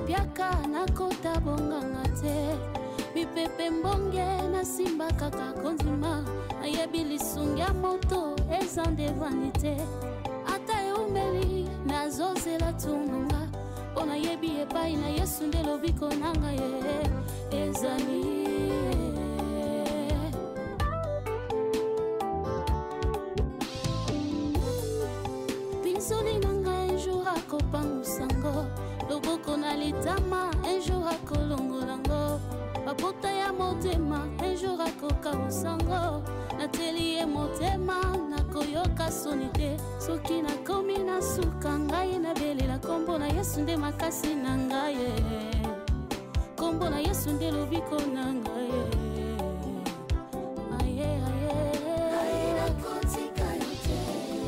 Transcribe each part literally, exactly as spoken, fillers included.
piaka na kota bonganga te. Mipepe mbonge na simba kaka konzima. Ayebi lisungi ya moto ezande vanité. Ata eumeli na zozela tununga. Ona yebi epai na Yesu nde lobiko nanga ye. Ezali Pinsoli nanga un jour akopangu sango. Loboko na litama un jour akolongolango. Babota ya motema un jour akoka usango. Nateli ye motema nakoyoka sonite. Soki nakomi na suka ngai na belela kombo na Yesu nde makasi na ngai. Kombo na Yesu nde lobiko na ngai. Aye aye aye nakotika yote.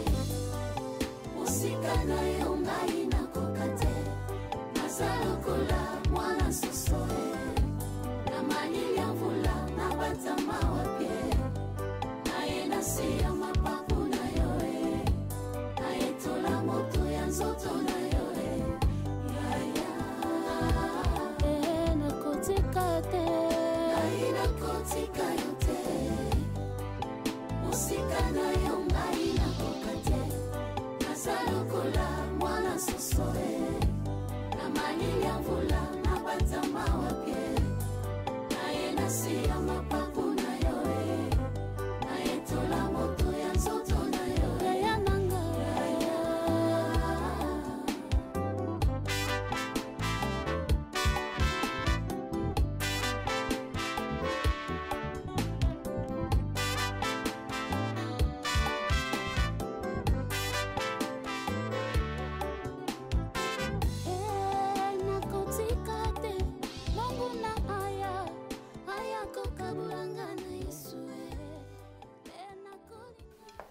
Musika na yo ngai nakokate. Nazalokola mwana sosoe. Na mali ya vula na batama wapye. Aye nasiya mapapu na yoe. Aye tola moto ya nzoto na yoe. Ya ya Eh nakotika te. Aye nakotika yote. Musika na yo ngai nakokate. Nazalokola mwana sosoe. Na mali ya vula na batama wapye. Aye nasiya mapapu na yoe. Aye tola moto ya nzoto na yoe. Ya nanga Eh nakotika te. Mungu na aya. Aya kokabulanga na Yesu. Eh nakolinga.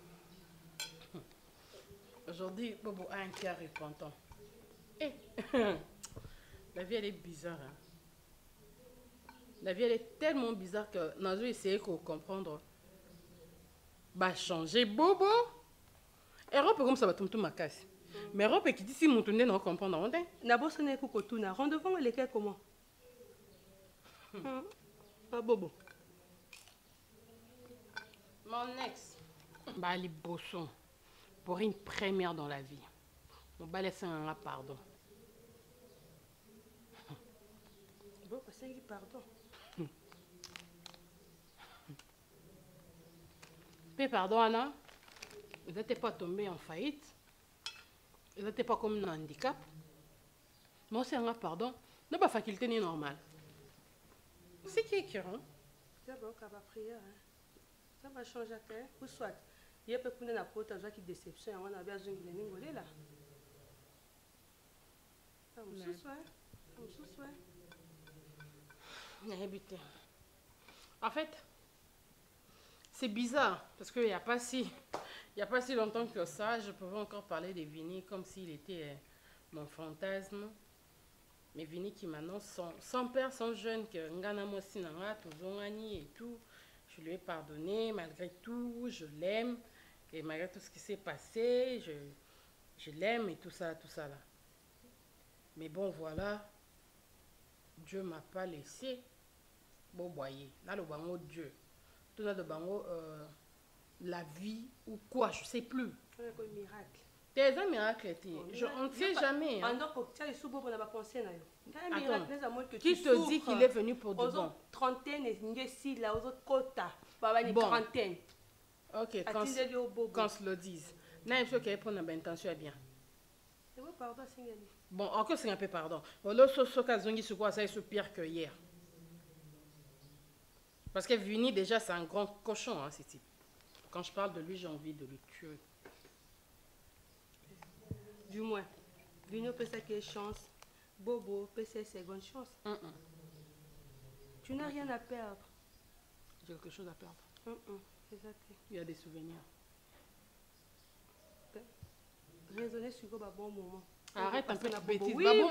Aujourd'hui, Bobo a un cœur repentant. Eh, la vie elle est bizarre. Hein? La vie elle est tellement bizarre que Nazo essayé de comprendre. Bah changer Bobo. Et Europe comme ça va tout ma casse. Mais Europe qui dit si mon tourné non comprendre on est. D'abord ce n'est que Kotuna. Rendez-vous lesquels comment? Ah Bobo. Mon ex. Bah les bossons. Pour une première dans la vie. On va laisser un pardon. Bon, c'est pardon. Mais pardon Anna. Vous n'êtes pas tombé en faillite. Vous n'êtes pas comme un handicap. Moi c'est un pardon. Non pas faculté ni normale. C'est qui est curant? D'abord, quand va prière, ça va changer à terre. Ou soit, il y a peu de la porte à qui déception. On a bien besoin de l'ingolé là. Ça me soucie, ça me soucie. En fait, c'est bizarre parce qu'il n'y a pas si, il y a pas si longtemps que ça, je pouvais encore parler de Vini comme s'il était euh, mon fantasme. Mais Vini qui maintenant, son, son père, son jeune, que Ngana Mosinanga, Touzongani et tout, je lui ai pardonné malgré tout, je l'aime. Et malgré tout ce qui s'est passé, je, je l'aime et tout ça, tout ça là. Mais bon, voilà, Dieu ne m'a pas laissé. Bon, voyez, là, le bango Dieu. Tout là, le bango, euh, la vie ou quoi, je ne sais plus. C'est un miracle. C'est un miracle, je, on ne sait jamais. Hein. Attends, qui te dit qu'il est venu pour de bon? Trentaine et si là, aux autres quotas. Bon. Trentaine. Ok, quand, quand se le dise. Non, il faut qu'il y ait pour une intention bien. Bon, encore c'est un peu pardon. Là, ce cas zongi sur quoi ça est pire que hier. Parce que Vini déjà c'est un grand cochon, hein, ce type. Quand je parle de lui, j'ai envie de le tuer. Du moins, Vini peut ça qu'il chance. Bobo peut c'est seconde chance. Mm -mm. Tu n'as rien à perdre. J'ai quelque chose à perdre. Mm -mm. Exactement. Il y a des souvenirs. Raisonner sur un bon moment. Arrête un peu la bêtise. Oui, on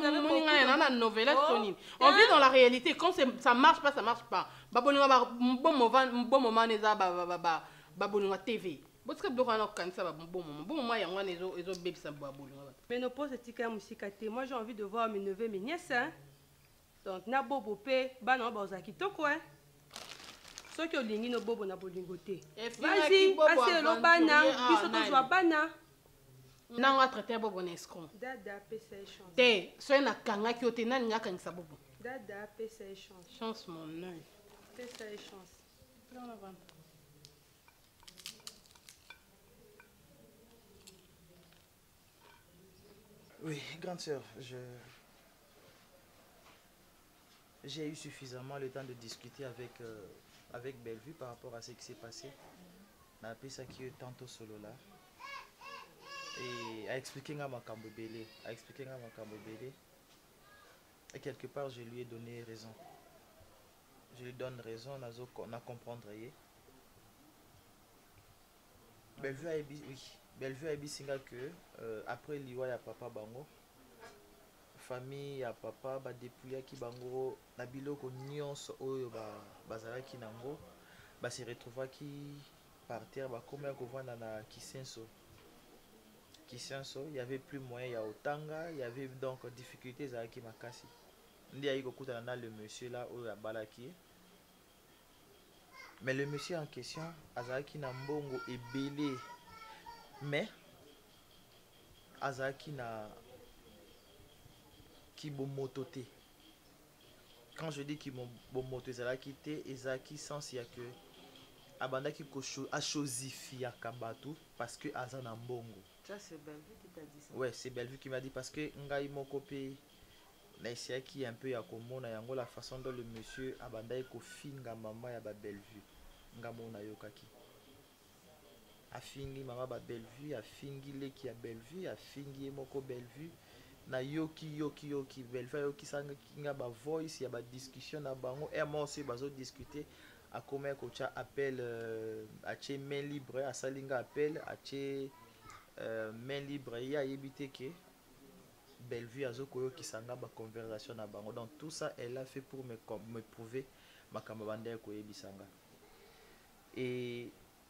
vit dans la réalité. Quand ça marche pas, ça marche pas. Bon moment, T V. botika biloko wana kokanisa bon moment bon moment yango wana ezobebisa bolingo bato. Ménopause etika musika te. Moi j'ai envie de voir mes neveux mes nièces hein. Donc na bobo pe bana baza kitoko hein. Soki olingi no bobo na bolingo te. Vas-y, assez lo bana, biso to zwa bana. Nanga traiter bobo na escroc. Dada pesa chance. Te, so na kanga ki ote nani nga kangisa bobo. Dada pesa chance. Chance mon œil. Pesa chance. Non la vente. Oui, grande sœur, je j'ai eu suffisamment le temps de discuter avec euh, avec Bellevue par rapport à ce qui s'est passé. On a appelé ça qui est tantôt solo là. Et à expliquer à Makambo Bélé, à expliquer à Makambo Bélé. Et quelque part, je lui ai donné raison. Je lui donne raison, on a comprendre. Bellevue a dit, oui. Bellevue a dit que euh, après l'Iwa, il y a papa Bango. Famille, il y a papa, bah, depuis qui Bango, Nabilo, ko nyonso, oyo, bah, bazara ki nango, bah, se retrouva qui par terre, bah, comme un couvent na Kisenso. Kisenso, il y avait plus moyen, il y a Otanga, il y avait donc difficultés à qui Makasi. Il y a eu beaucoup dans le monsieur là, oyo, à Balaki. Mais le monsieur en question, Azaki Nambongo est belé. Mais Azaki na qui mototé. Quand je dis qui moto Azaki te Ezaki sans il y a que Abanda qui a chosifié Kabatu parce que Azana Mbongo. Ça c'est Bellevue qui t'a dit ça. Ouais, c'est Bellevue qui m'a dit parce que Ngai Mokope na essayer qui un peu ya komona yango la façon dont le monsieur Abanda ko finga maman ya ba Bellevue. Ngamona yokaki. Afingi mama ba Bellevue, afingi leki ya Bellevue, afingi moko Bellevue na yoki yoki yoki Bellevue yoki sanga kinga ba voice ya ba discussion na bango et moi aussi bazo discuter a comment ko cha appel euh, a che main libre a salinga appel a che euh, main libre ya yebite ke Bellevue azo ko yoki sanga ba conversation na bango. Donc tout ça elle a fait pour me me prouver makambo bande ko yebisanga. Et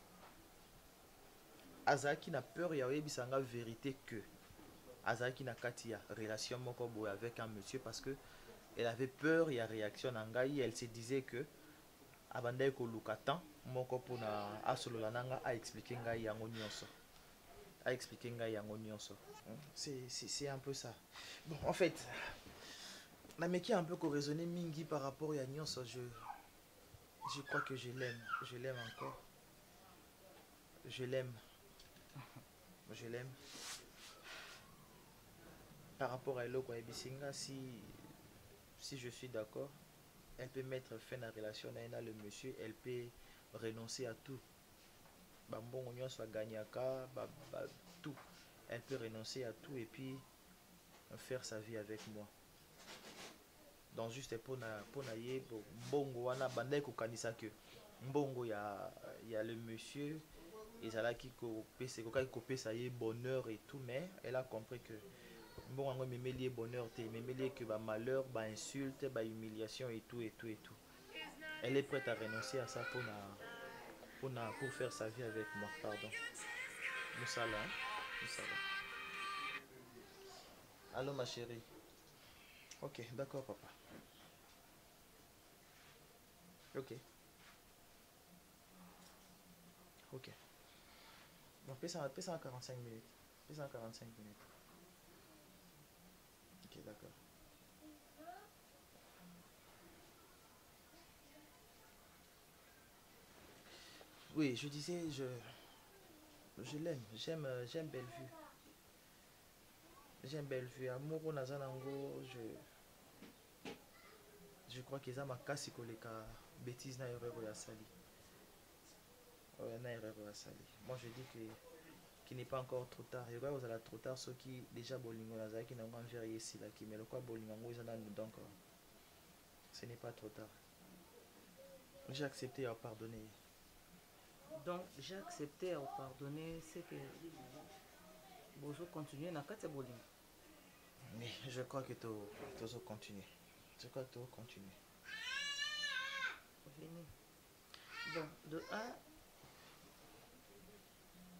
Azaki n'a peur ya yebisanga vérité que Azaki na katia relation moko boy avec un monsieur parce que elle avait peur il y a réaction nangai elle se disait que abanda ko lukatan moko pona asolola nanga a expliquer ngai yango nyonso a expliquer ngai yango nyonso c'est c'est c'est un peu ça. Bon en fait na meki un peu ko raisonner mingi par rapport ya nyonso je je crois que je l'aime je l'aime encore je l'aime je l'aime par rapport à Eloko Ebisinga. Si si je suis d'accord, elle peut mettre fin à la relation avec le monsieur, elle peut renoncer à tout. Bambon on soit gagnaka, tout. Elle peut renoncer à tout et puis faire sa vie avec moi. Donc juste pour na pour na ye bongo wana bandai ko kanisa que bongo ya ya le monsieur et ça qui copé c'est quoi copé ça y est bonheur et tout, mais elle a compris que bon on me mêler bonheur te me mêler que bah malheur bah insulte bah humiliation et tout et tout et tout. Elle est prête à renoncer à ça pour na pour na pour faire sa vie avec moi. Pardon Moussala hein? Moussala. Allô ma chérie. Ok d'accord papa. Ok ok. On peut ça en quarante-cinq minutes. Peut en quarante-cinq minutes. Ok, d'accord. Oui, je disais, je je l'aime, j'aime j'aime Bellevue. J'aime Bellevue. Amour Nazanango, je je crois qu'ils ont ma casse koleka bêtise na erreur ya sali. Ouais, na erreur ya sali. Moi je dis que qu'il n'est pas encore trop tard. Il y aura trop tard ceux qui déjà bolingo nazaki qui n'ont pas envers ici là qui mais le quoi bolingo ils en ont donc ce n'est pas trop tard. J'ai accepté à pardonner. Donc j'ai accepté à pardonner, c'est que vous continuez dans quatre bolingo. Mais je crois que tu vas continuer. Je crois que tu vas continuer. Fini. Bon, de un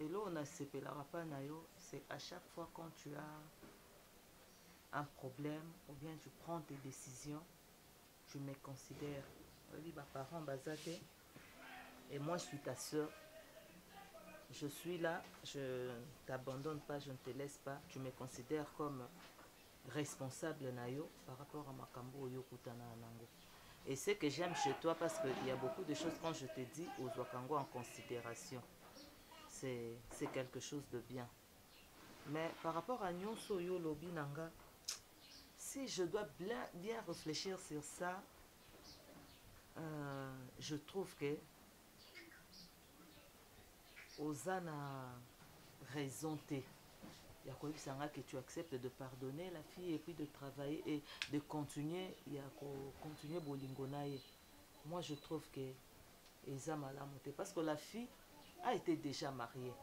et là on a sepelera pas nayo, c'est à chaque fois quand tu as un problème ou bien tu prends tes décisions, tu me considères. Oui, bah parents basaté. Et moi je suis ta soeur. Je suis là, je ne t'abandonne pas, je ne te laisse pas. Tu me considères comme responsable nayo par rapport à ma kambo yokutana nango. Et ce que j'aime chez toi, parce qu'il y a beaucoup de choses quand je te dis aux Wakango en considération. C'est quelque chose de bien. Mais par rapport à Nyonso Yo Lobi Nanga, si je dois bien, bien réfléchir sur ça, euh, je trouve que Ozana raison T. Il y a quoi que tu acceptes de pardonner la fille et puis de travailler et de continuer. Il y a continuer Bolingonaye. Moi je trouve que Eza Malamote parce que la fille a été déjà mariée.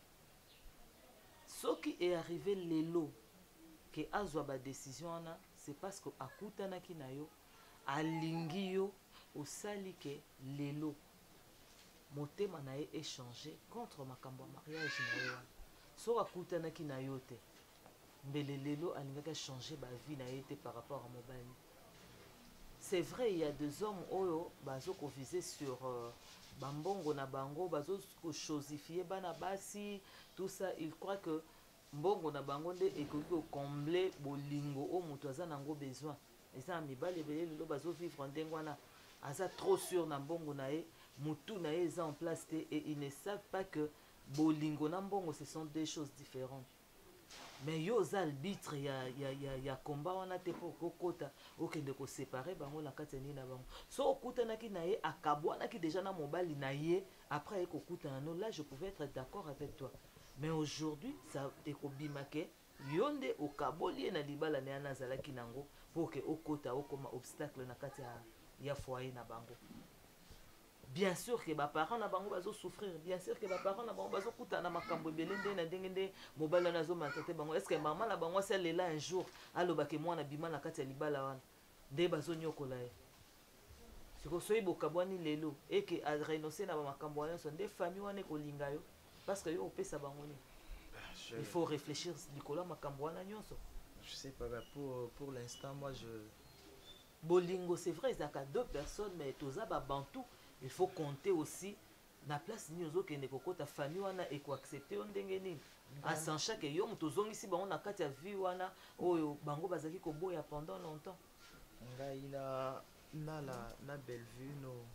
Ce qui est arrivé l'élo que azwa ba décision c'est parce que akutana kinayo alingio au sali que l'élo motema na ye échangé contre makambo mariage na yo. So akutana kinayo te mbele lelo alingaka changer ba vie na ye par rapport à mobali. C'est vrai, il y a des hommes oyo bazo ko viser sur euh, bambongo na bango bazo ko chosifier bana basi tout ça, il croit que mbongo na bango nde ekoki ko combler bolingo o mutu aza nango besoin. Et ça mibali belé lelo bazo vivre ndenge wana aza trop sûr na mbongo na ye mutu na ye eza en place te, et ils ne savent pas que bolingo na mbongo ce sont deux choses différentes. Mais yo za arbitre ya ya ya ya combat wana te pour kokota okende ko séparer bango la kateni na bango. So okutana ki na ye akabwana ki déjà na mobali na ye après ekokutana no, là je pouvais être d'accord avec toi. Mais aujourd'hui ça ekobimake yonde okaboli na libala ne anazala ki nango pour que okota okoma obstacle na kati ya ya foyer na bango. Bien sûr que les parents na bango bazo souffrir, bien sûr que les parents na bango bazo kutana makambo belende na ndenge mobala nazo matete bango. Est-ce que maman na bango celle là un jour aloba ke mwana bima na kati ya libala wana nde bazo nyokola ye. Siko soyi bokabwani lelo et que a renoncer na makambo wana so nde famille wana ko linga yo parce que yo opesa bango ni. Il faut réfléchir likola makambo wana nyonso. Je sais pas, pour pour l'instant moi je bolingo c'est vrai, il y a deux personnes mais toza ba bantu. Il faut compter aussi na place ni ozo kende kokota famille wana et ko accepter on ndenge nini à sans chaque yo mutozongi ici bango na kati ya vie wana oyo bango bazaki ko boya pendant longtemps. Ngai na na la na Bellevue nous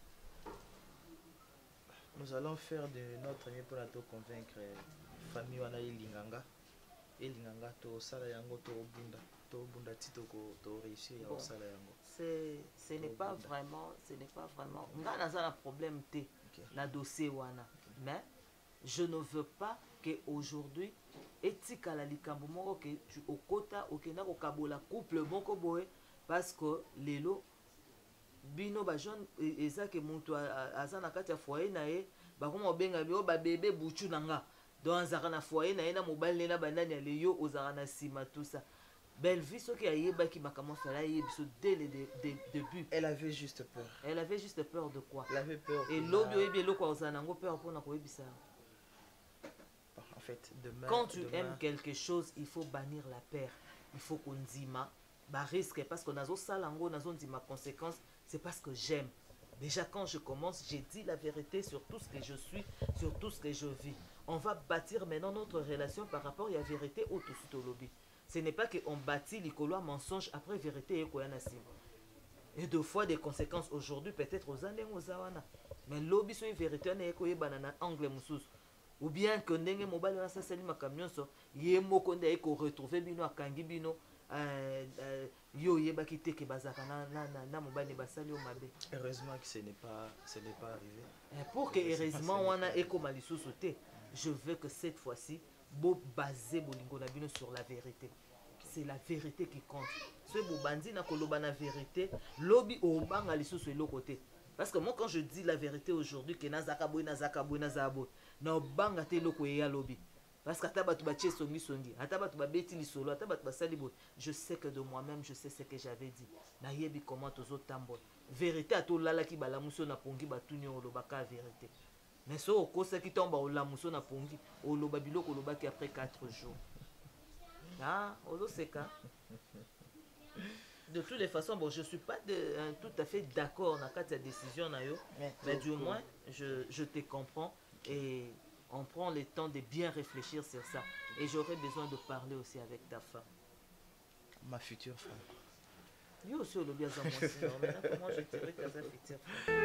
nous allons faire de notre mieux pour la to convaincre famille wana ilinganga ilinganga to sala yango to bunda to bunda tito ko to réussir ya sala yango. C'est ce n'est pas vraiment ce n'est pas vraiment nga naza na problème te na dossier wana, mais je ne veux pas que aujourd'hui etika la likambo moko que tu okota okenda ko kabola couple moko boye parce que lelo bino ba jeune eza ke mutu aza na kati ya foyer na ye ba ko benga bio ba bébé buchu nanga donc azaka na foyer na ye na mobali na bandani ya leyo ozaka na sima tout ça. Bellevue, ce qui a yéba qui m'a commencé à y dès le début. Elle avait juste peur. Elle avait juste peur de quoi? Elle avait peur. Et l'obio est bien le quoi, on a peur pour nous ça. En fait, demain. Quand tu demain... aimes quelque chose, il faut bannir la peur. Il faut qu'on dise ma, bah risque parce qu'on a zo salango, on a zo dit ma conséquence, c'est parce que j'aime. Déjà quand je commence, j'ai dit la vérité sur tout ce que je suis, sur tout ce que je vis. On va bâtir maintenant notre relation par rapport à la vérité au tout suite au lobby. Ce n'est pas qu'on bâtit l'icolo mensonge après vérité et et deux fois des conséquences aujourd'hui peut-être aux années aux awana. Mais lobby sur vérité on est quoi banana angle moussous ou bien que ndenge mobile na ça sali makamion so yé moko ndé ko retrouver bino akangi bino euh yo yeba kité ke bazaka na na na mobile basali o mabe. Heureusement que ce n'est pas ce n'est pas arrivé. Et pour que heureusement wana eko malisou sauter, je veux que cette fois-ci bo basé bolingo na bino sur la vérité. C'est la vérité qui compte. Ce bo bandi na koloba na vérité, lobby o banga lisusu elo côté. Parce que moi quand je dis la vérité aujourd'hui que nazaka boy nazaka boy nazabo, na banga te loko ya lobby. Parce que atabatu ba tche songi songi, atabatu ba beti lisolo, atabatu ba sali boy. Je sais que de moi-même je sais ce que j'avais dit. Na yebi comment tozo tambo. Vérité a to lala ki bala muso na pongi batuni o lobaka vérité. Mais so okosa ki tomba olamuso na pongi, oloba biloko olobaki après quatre jours. Ah, ozo seka. De toutes les façons, bon, je ne suis pas de, hein, tout à fait d'accord dans ta décision, Nayo, mais, mais du moins, je, je te comprends et on prend le temps de bien réfléchir sur ça. Et j'aurais besoin de parler aussi avec ta femme. Ma future femme. Lui aussi, on le bien à moi, sinon, maintenant, comment je dirais que ta future femme.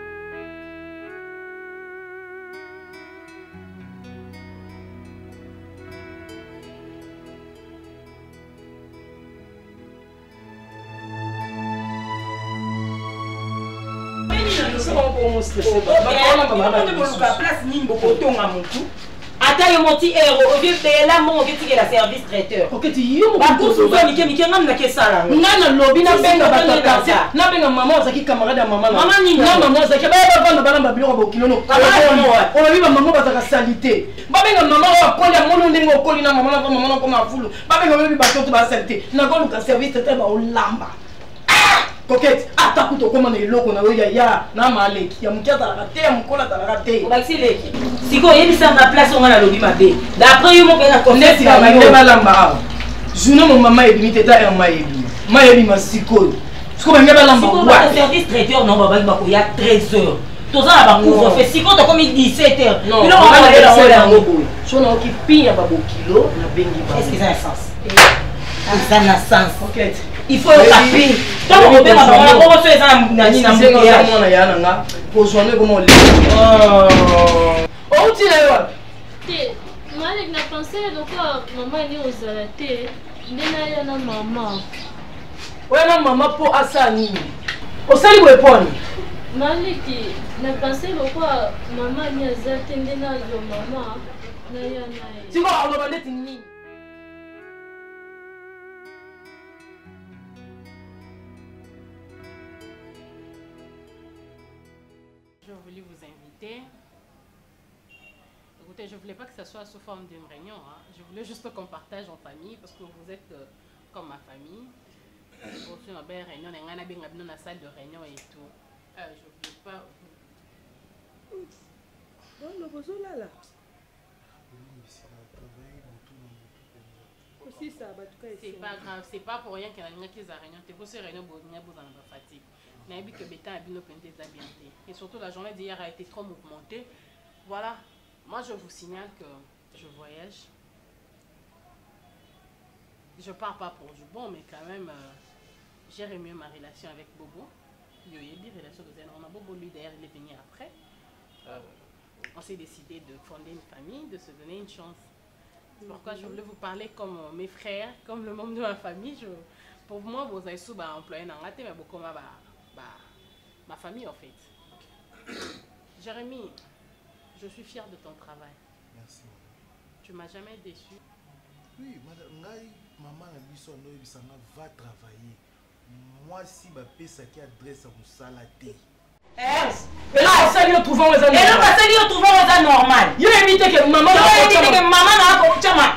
Ata yo moti ero ovie bela mo ke tike la service traiteur. Ok ti yo mo ba kusu zo mi ke mi ke ngam na ke sala. Ngana lobi na benga batata. Na benga mama ozaki camarade ya mama. Mama ni na mama ozaki ba ba bana bana ba biloko ba kilono. On lobi ba mama bazaka salite. Ba benga mama wa kolia mono ndingo koli na mama na mama na ko mafulu. Ba benga lobi ba toto ba salite. Na ko luka service traiteur ba olamba. Coquette, ata kuto koma na eloko na yo ya ya na maleki ya mukiata la te mukola ta la te. Obaxi leki. Siko yebi sa na place on a lobi mabe. D'après yo mo ke na connaître ya mabe balamba. Journée mon maman est limité ta en mayebi. Mayebi ma siko. Siko ba ngeba lamba. Siko ba service traiteur non ba ba ko ya treize heures. Toza na ba couvre fait siko to comme dix-sept heures. Non, on va aller dans la ngobo. So na ki pinya ba bo kilo na bengi ba. Est-ce que ça a sens? Ça n'a sens. Coquette. Il faut taper. Tant qu'on peut pas on va faire ça nani na mbuki ya mwana ya nanga. Pour soigner comment le. Oh, tu là. Té, Malik n'a pensé donc maman ni ozala té. Ndena ya na maman. Ouais na maman pour asani. Osali ko eponi. Malik n'a pensé donc maman ni azate ndena yo maman na ya na. Tu vas on va mettre ni. Écoutez, je ne voulais pas que ça soit sous forme d'une réunion. Hein. Je voulais juste qu'on partage en famille parce que vous êtes euh, comme ma famille. Pour une belle réunion, on a dans la salle de réunion et tout. Euh, je ne voulais pas. C'est pas grave, c'est pas pour rien qu'il y a une réunion. C'est pour ces réunions où il y a besoin de fatigue. Il y a que Bétain a bien déshabileté. Et surtout, la journée d'hier a été trop mouvementée. Voilà. Moi, je vous signale que je voyage. Je pars pas pour du bon, mais quand même, euh, gérer mieux ma relation avec Bobo. Il y a eu une relation de zèle. On a Bobo, lui, d'ailleurs, il est venu après. Euh, on s'est décidé de fonder une famille, de se donner une chance. C'est pourquoi je voulais vous parler comme euh, mes frères, comme le membre de ma famille. Je, pour moi, vous avez sous employé dans la tête, mais beaucoup ma, ma, ma famille, en fait. Jérémy, je suis fière de ton travail. Merci. Tu m'as jamais déçu. Oui, madame, maman va travailler. Moi, si ma pesa qui adresse à Moussalate. Eh, là, ça lui trouve les amis. Et là, ça lui trouve les amis normal. Il a évité que maman n'a évité que maman n'a pas chama.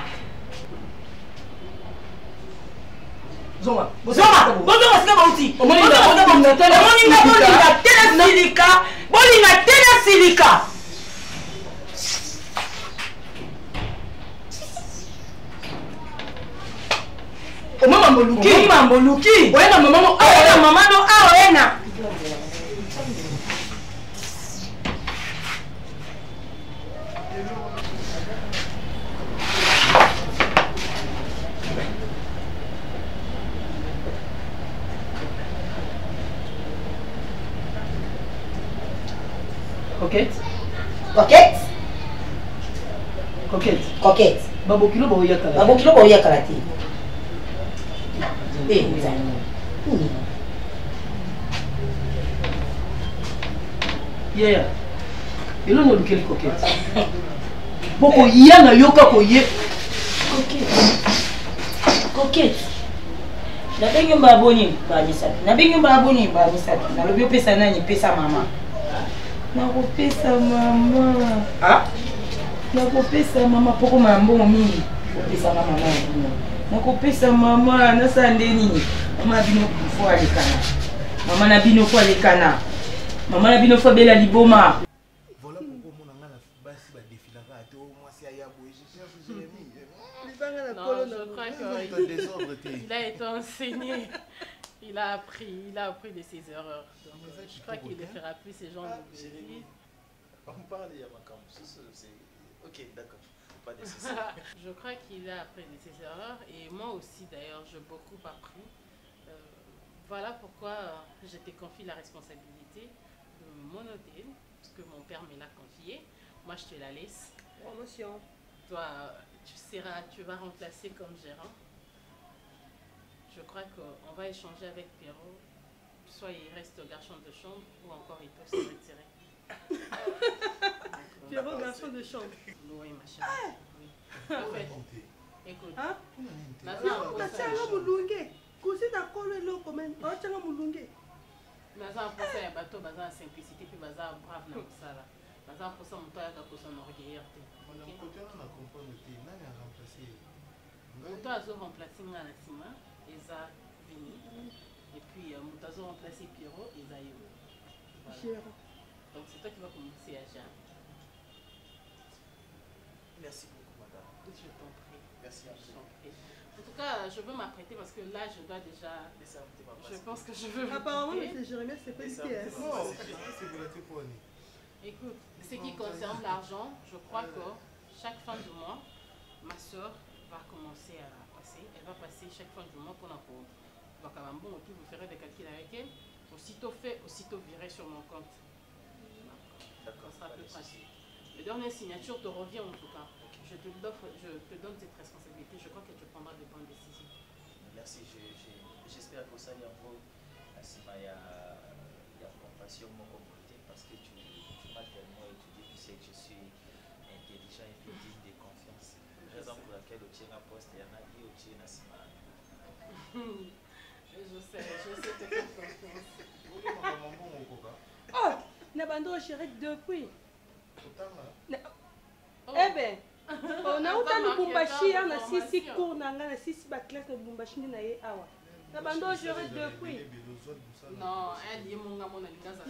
Zoma, Zoma, bonjour, c'est bon aussi. On m'a dit que on a tellement silica, bon il a tellement silica. O mama mboluki. O mama mboluki. O ena mama no. O ena mama no. Ah o ena. Coquette. Coquette. Coquette. Coquette. Babo kilo bo ya kala. Babo kilo bo ya kala ti. Eh, yeah, yeah. Il on a lequel coquette. Boko ya na yoka ko ye. Coquette. Coquette. Na bengi mbaboni ba nyisa. Na bengi mbaboni ba nyisa. Na lobi pesa nani pesa mama. Na ko pesa mama. Ah? Na ko pesa mama poko mambo mingi. Ko pesa mama na. Nakopesa mama na sande nini mama bino fo alekana mama na bino fo alekana mama na bino fo bela liboma voilà pourquoi mon Oui, je cherche Jérémy. Non, je crois qu'il a été enseigné. Il a appris, il a appris de ses erreurs. Donc, je crois qu'il ne fera plus ces genres de bêtises. On parle de Yamakam. Ok, d'accord. Pas nécessaire. Je crois qu'il a appris de ses erreurs et moi aussi d'ailleurs j'ai beaucoup appris. Euh, voilà pourquoi euh, je te confie la responsabilité de mon hôtel, parce que mon père me l'a confié. Moi je te la laisse. Promotion. Toi tu seras, tu vas remplacer comme gérant. Je crois qu'on va échanger avec Pierrot. Soit il reste garçon de chambre ou encore il peut se retirer. Pierrot, garçon de chambre. Oui, ma chérie. Oui. En fait, écoute. Hein? Naza mulunge. Kusi na kolo loko men. Ochanga mulunge. Naza posa ya bato baza simplicité puis baza brave na musala. Naza posa muto ya ko son orgueil. On a côté on a compris que nani a remplacé. Muto azo remplacer nga na sima, eza Vini. Et puis muto azo remplacer Pierrot, eza yo. Voilà. Donc c'est toi qui vas commencer à gérer. Merci beaucoup, madame. Je t'en prie. Merci à vous. En tout cas, je veux m'apprêter parce que là, je dois déjà. Je pense que je veux. Apparemment, M. Jérémy, c'est pas ici. Non, c'est pour la téléphonie. Écoute, ce qui concerne l'argent, je crois que chaque fin du mois, ma soeur va commencer à passer. Elle va passer chaque fin du mois pour la pauvre. Donc, à un bon vous ferez des calculs avec elle. Aussitôt fait, aussitôt viré sur mon compte. D'accord. Ça sera plus facile. Le dernier signature te revient en tout cas. Je te, je te donne cette responsabilité. Je crois que tu prendras de bonnes décisions. Merci. J'espère que ça y a encore il y a compassion mon communauté parce que tu, tu m'as tellement étudié. Tu sais que je suis intelligent et digne de confiance. Raison pour laquelle au tien poste il y en a dit au tien Nassima. Je sais, je sais te faire confiance. Oh, Nabando chérie depuis. Oh. Eh bien, on a autant de Bumbashi, on a six cours, on a six classes de Bumbashi, on a awa. Nabando chérie depuis. Non, elle est mon amant.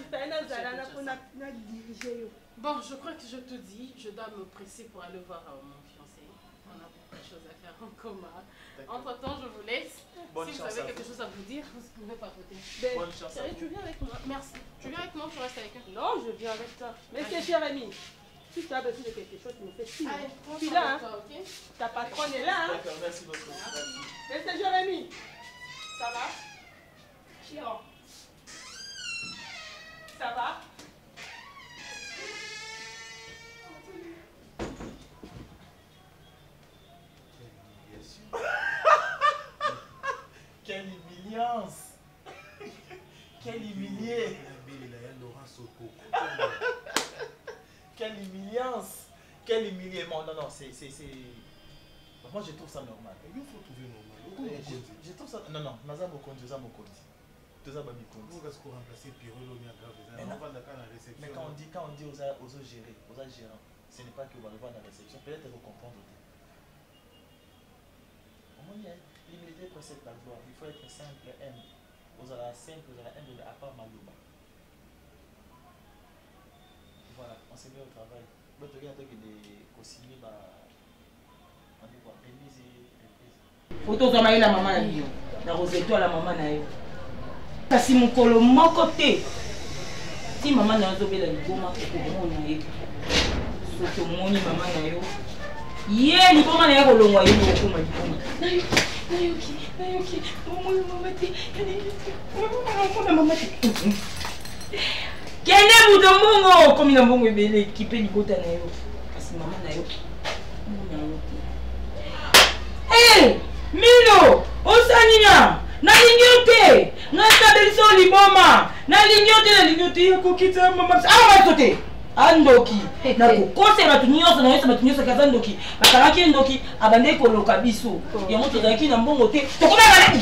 Bon, je crois que je te dis, je dois me presser pour aller voir mon fiancé. On a beaucoup de choses à faire en commun. Entre temps, je vous laisse. Bonne si vous chance avez quelque chose à vous dire, vous pouvez papoter. Bonne chance. Chérie, tu viens avec moi. Merci. Tu viens avec moi ou tu restes avec elle? Non, je viens avec toi. Mais c'est Jérémy. Si tu as besoin de quelque chose, tu me fais signe. Allez, je suis là. Hein. Toi, okay? Ta patronne est là. Hein. D'accord, merci beaucoup. Mais c'est Jérémy. Ça va? Chiron. Ça va? Quelle humiliance! Quel humilié! Quelle humiliance! Quel humiliement! Non, non, c'est. Moi, je trouve ça normal. Il faut trouver normal. Oui, je, je trouve ça. Non, non, Naza Mokondi, Naza Mokondi. Naza Mokondi. Pourquoi est-ce qu'on remplace Pierrot Mais quand on dit, quand on dit aux aux gérés, aux gérants, ce n'est pas que vous allez voir la réception. Peut-être vous comprendre. L'humilité précède la gloire. Il faut être simple, humble. Vous allez simple, vous allez humble, à part Malouba. Voilà, on s'est mis au travail. Vous regardez des co-signés, on dit quoi, remise et reprise. Photo za maila mama na yo. Na roseto la mama na yo. Kasi mukolo moko te. Ti mama na zo bela liboma ko mona ye. Soto moni mama na yo. Ye liboma na yo kolongwa ye ko kuma liboma. Na yo, na yo ki, na yo ki. Mama mama te. Mama mama te. Kene buto mbongo komi na mbongo ebele kipe libota na yo. Kasi mama na yo. Mona yo. Eh, Milo, osanina, na linyote, na tabeliso liboma, na linyote na linyote ya kokita mama. Ah, matote. Andoki. Na kokose batu nyonso na yesa batu nyonso kaza ndoki. Bakalaki ndoki abande koloka biso. Ya moto zaki na mbongo te. Tokoma bale.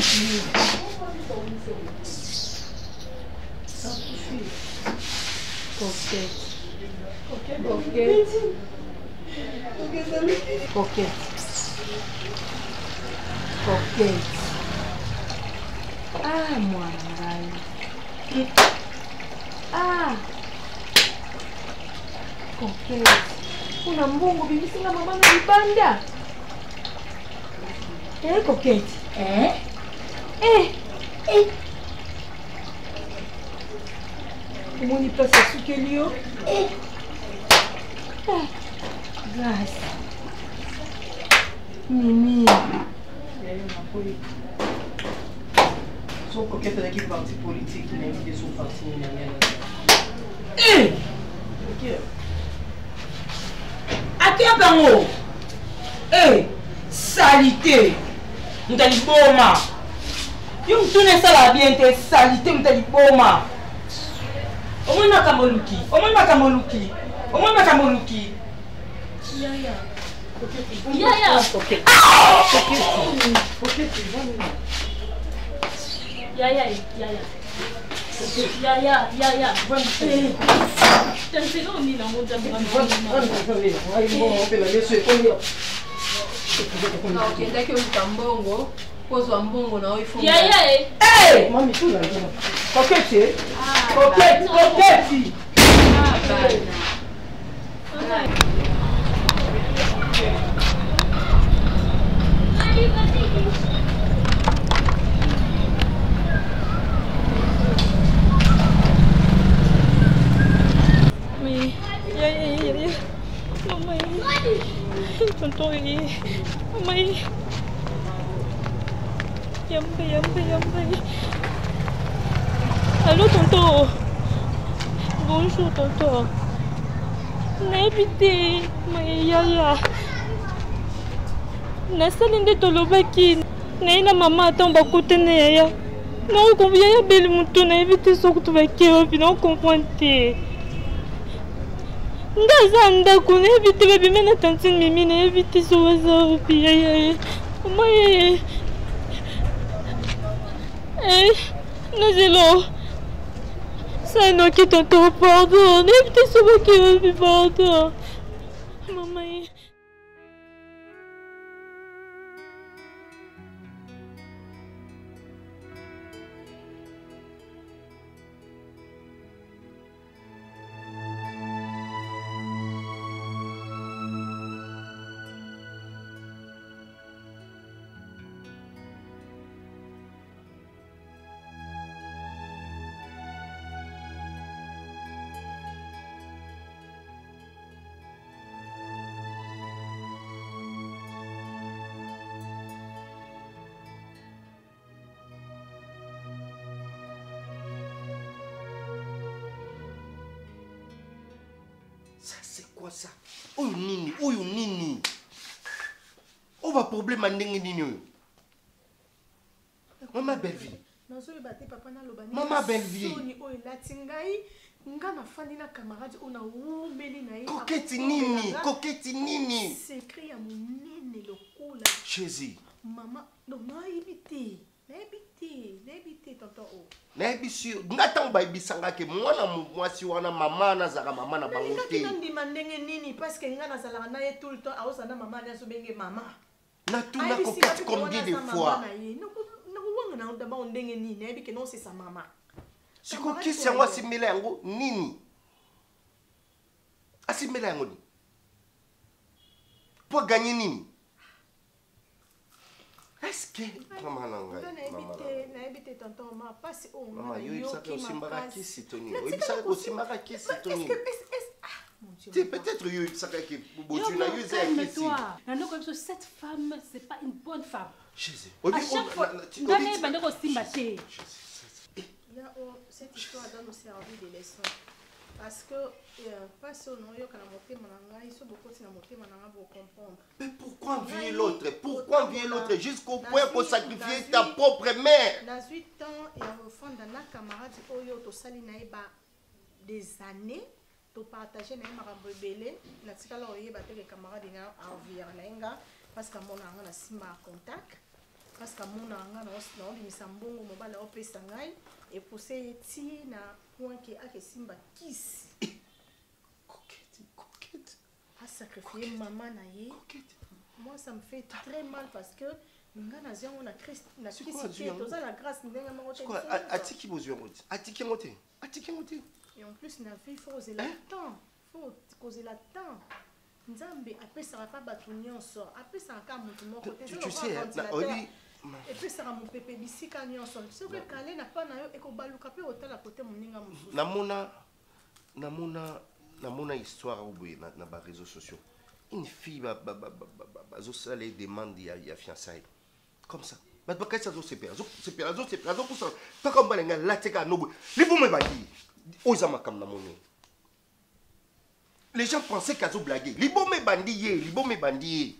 Coquette. Coquette. Coquette. Coquette. Coquette. Ah, moi, ah. Coquette. Kuna mbongo bibisinga mama na libanda. Eh, coquette. Eh? Eh, eh. Comment on y passe à Soukelio? Eh. Ah. Grâce. Mimi. Son coquette avec le parti politique qui n'a mis des sous-partis. Eh! Ok. Akia Bango! Eh! Salité! M'tali boma! Yo m'tourne ça la bien, t'es salité, m'tali boma! Au moins, ma kamoluki! Au moins, ma kamoluki! Au moins, ma kamoluki! Yaya! Yaya! Ok. Ah! Ok, Yaya, Yaya. Yaya, Yaya. T'as on est dans mon jambon. Non, ok, dès que vous êtes mbongo, pose un mbongo na il faut. Yaya, eh. Eh! Mami, tout là. Coquette. Coquette, coquette. Ah, bah. Tonton, maman, yamba, yamba, yamba. Allô, tonton. Bonjour, tonton. N'habitez, mais yaya. Nasalinde tolobaki. Naina maman attend bakute na yaya. Non, combien yaya belle mouton na évité ce que tu vas kéo, puis non comprendre. Ndaza ndako na évité bébé mena tantine mimi na évité so waza puis yaya. Moi eh eh nazelo. Ça non qui tonton pardon, évité ce que tu pardon. Maman. Ça oyo nini oyo nini oba problème ndenge nini oyo mama Belleville nazoyi bate papa na loba ni mama Belleville soni oyo lati ngai nga na fandi na camarade ona wumbeli na ye koketi nini koketi nini secret ya monene lokola Jésus mama no nayebi te nayebi te nayebi te tonton o nayebi sur nga ntango bayebisanga ke mwana mwasi wana mama nazalaka mama na bango te nandima ndenge nini parce que nga nazalaka na ye tout le temps aosanda mama nyonso benge mama natuna koketi combien de fois nakowanga na dabango ndenge nini nayebi ke nosesa mama sikokisi yango asimela yango nini asimela yango nini po aganye nini est-ce que maman nanga nayebi te tonton ma pasi o mama yo ibisaka osimbaka kisi toni oyebisaka osimbaka kisi toni c'est peut-être yo ibisaka ke botu na yo eza ya kisi nano comme ça cette femme c'est pas une bonne femme Jésus à chaque fois ndane bande ko simba te là cette histoire donne aussi envie de leçon parce que parce que non yo kana motema na ngai so bokoti na motema na nga bo comprendre. Mais pourquoi envier l'autre? Pourquoi envier l'autre jusqu'au point pour sacrifier ta propre mère? Dans huit ans et au fond dans la camarade oyo to sali na eba des années to partager na makambo ebele na tikala oyeba te ke camarade na envier na nga parce que mon nga na simba contact parce que mon nga na na ondimisa mbongo mobala opesa ngai et pousser ti na point que a que simba kiss coquette coquette a sacrifié maman na ye moi ça me fait très mal parce que nga na zia on a Christ na kiss to za la grâce ndenga mango te quoi atiki bozio ngoti atiki ngote atiki ngote et en plus na vie faut oser la temps faut causer la temps Nzambe apesaka pa bato nyonso apesaka mutu moko te tu sais oli epesaka mopepe bisika nyonso soki ekale na pa na yo ekobaluka mpe otala kote moninga mosusu namona namona namona histoire oboye na, na baréseaux sociaux une fille bazosala ba, ba, ba, demande ya, ya fiançaille comme ça bato bakasi azosepela azosepela azosepela azokusa mpaka mbalenga lateka noboye libumu ebandi oyo eza makambo na moni les gens pensaient qu'azo blagué libumu ebandi ye libumu ebandi ye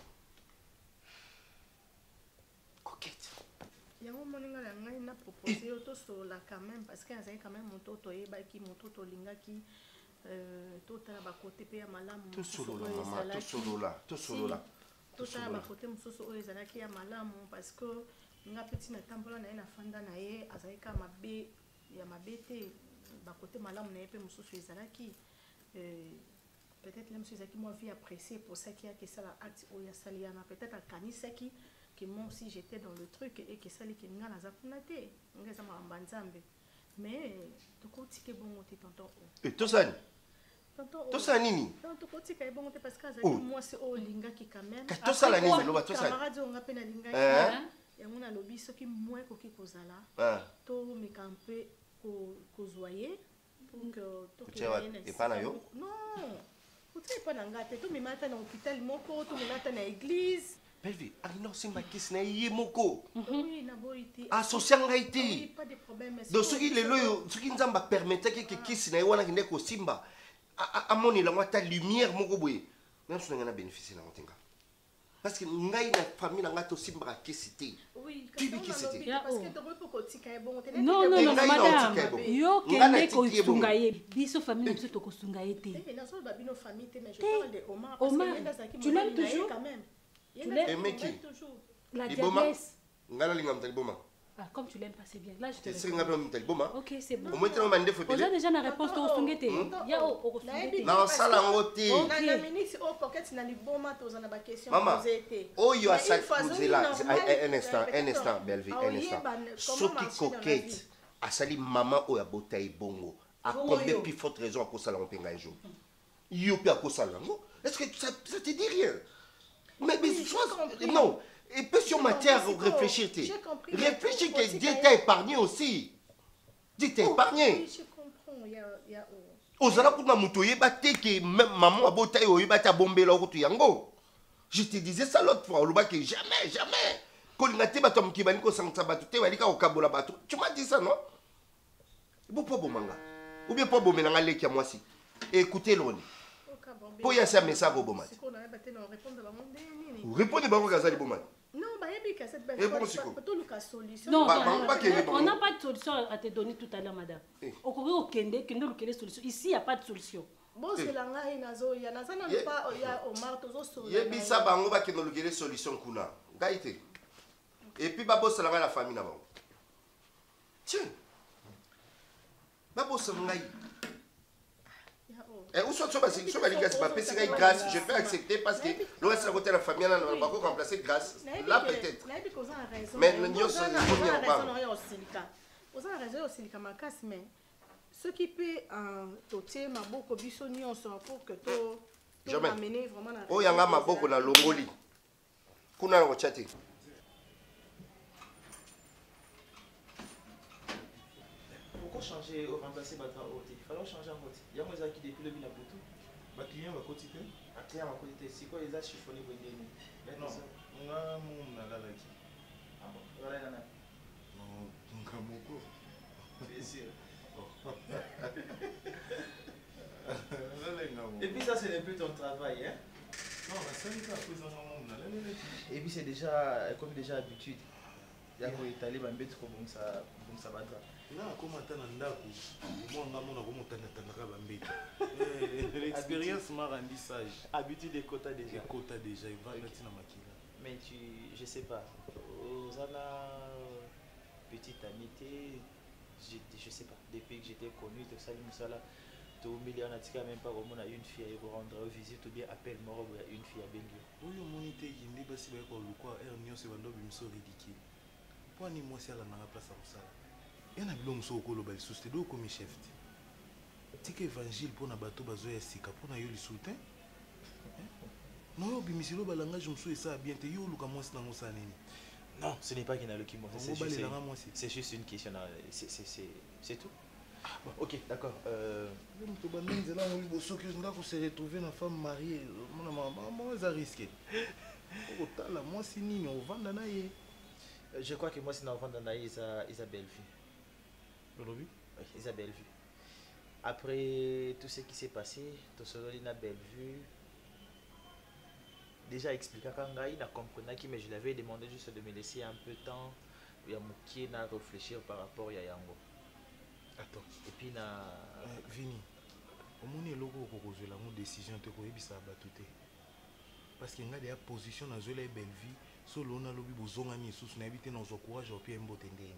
coquette yango moninga na ngai na proposé yo tosolola quand même parce que azali quand même moto toyebaki moto tolingaki totala bakote mpe ya malamu tosolola mama tosolola tosolola totala bakote mosusu oyo ezalaki ya malamu parce que nga mpe ntina tambola na ye na fanda na ye azalaki ka mabe ya mabe te bakote malamu na ye mpe mosusu ezalaki peut-être le mosusu ezalaki moi vie apprécié pour ça qui yaki esala acte oyo asali yana peut-être akanisaki que moi aussi j'étais dans le truc et que ça li que nga naza kuna te nga eza makambo ya nzambe mais tokotike bongo te tonton o tosani tonton tosala nini non tokotika ebongo te parce que azali mwasi oyo olingaki quand même tosala nini aloba tosala camarade oyo nga mpe nalingaki yango nalobi soki mwa ekoki kozala tomeka mpe kozwa ye epa na yo non kotia epa na nga te tomema ata na hôpital moko tomema ata na église Belvi, alors c'est ma question, il est moko. Oui, naboyi te. Associé ngai te. Oui, pas de problème. Donc ce qui le loyo, ce qui nous a permis que que kiss na wana kinde ko simba. A a moni la ngata lumière moko boye. Même si on a bénéficié na motenga. Parce que ngai na famille na ngata simba kisité. Oui, tu dis kisité. Parce que to ko kotika e bon te. Non non non madame. Yo kende ko sungaye. Biso famille biso to ko sungaye te. Eh na so ba bino famille te mais je parle de Omar parce que tu l'aimes toujours quand même. Tu l'aimes toujours. La diablesse. Ah, comme tu l'aimes pas, c'est bien. Là, je te réponds. Ok, c'est bon. On a déjà la réponse de Osungete. Il y a au Non, ça l'a ôté. Maman, oh, il y a ça posé là. Un instant, un instant, Belvi, un instant. Ce qui coquette, à sali maman ou à botaï bongo. À combien plus forte raison à cause de la penga un jour. Youpi à cause de la est-ce que ça te dit rien? Mais, mais oui, soit, non, et puis sur matière, réfléchir. Réfléchir que Dieu t'a épargné aussi. Dieu t'a épargné. Oui, je comprends. Il y a, il y a, Ozala kuna mutoye bate que même maman abotaye oye bata bombe la route yango. Je te disais ça l'autre fois, on que jamais, jamais. Kolingate batom kibani ko sangta batu te walika okabola batu. Tu m'as dit ça non? Bon pas bon manga. Ou bien pas bon menanga leki ya mwasi. Écoutez l'oni. Pour y a ça message au boman. Vous répondez pas à ça boman. Non, bah il y a cette belle solution. Non, on n'a pas de solution à te donner tout à l'heure, madame. Au courrier au Kende, Kende le Kende solution. Ici, il n'y a pas de solution. Bon, c'est la ngaï nazo, il y a nazo n'a pas, il y a au marteau solution. Il y a bisa bango ba Kende le Kende solution kuna. Gaïté. Et puis babo c'est la famille là-bas. Tiens. Babo c'est ngaï. Et où sont les gens qui ont grâce? Je peux accepter parce que l'on est côté de la famille, on va remplacer grâce. Là peut-être. Mais nous sommes Vous avez raison aussi, mais ce qui peut toter ma boko bisoni on s'en pour que tu amener vraiment la. Oh yanga ma boko na longoli. Kuna na chati. Changer ou remplacer votre hôte. Il fallait changer en hôte. Il y a moi qui depuis le bin à Boutou. Ma client va quotidien. Un client va quotidien. C'est quoi les as chiffonné pour dire non, on a mon nalalaki. Ah bon, voilà il y en a. Non, donc à mon cours. Bien sûr. Et puis ça c'est un peu ton travail, hein? Non, la seule fois que nous avons et puis c'est déjà comme déjà habitude. Il y a quoi étaler un peu comme ça, comme ça va. Non, comment attendre un daku? Moi, on a mon amour l'expérience m'a rendu sage. Habitude des quotas déjà. Des quotas déjà, il va mettre dans ma kila. Mais tu, je sais pas. Aux petite amitié, je, je sais pas. Depuis que j'étais connu, tout ça, tout ça là, tout milieu on a tika même pas au monde à une fille à rendre visite ou bien appel mort ou une fille à Bengue. Oui, au monde était qui n'est pas si bien qu'on le croit. Ernio c'est vendeur bimso ridicule. Pour ni moi c'est là dans la place à ça. Il y a un so ko lo bali société do comme chef. Tika évangile pour na bateau bazo ya sika pour na yo le soutien. Non, bimisilo balanga je me suis ça bien te yo luka moi na ngosa nini. Non, ce n'est pas qu'il a le qui moi, c'est juste, c'est juste une question, c'est c'est c'est c'est tout. Ah, bon, ok, d'accord. Euh to banenze là on lui bosso que nga ko se retrouver na femme mariée, mon maman moi ça risqué. Otala moi si nini on vend na ye. Je crois que moi c'est na vendre na Isa Isabelle vie. Lolobi? Oui, Isabelle vie. Après tout ce qui s'est passé, to solo na belle vue. Déjà expliqué quand il a compris, mais je l'avais demandé juste de me laisser un peu de temps, il y a Mouki à réfléchir par rapport à Yango. Attends. Et puis na Vini, au moins il logo ko ko la mon décision te ko ebisa batute. Parce qu'il y a des positions dans la belle vie, solo na lobi bozonga ni sous na habiter dans courage au pied mbote ndeni.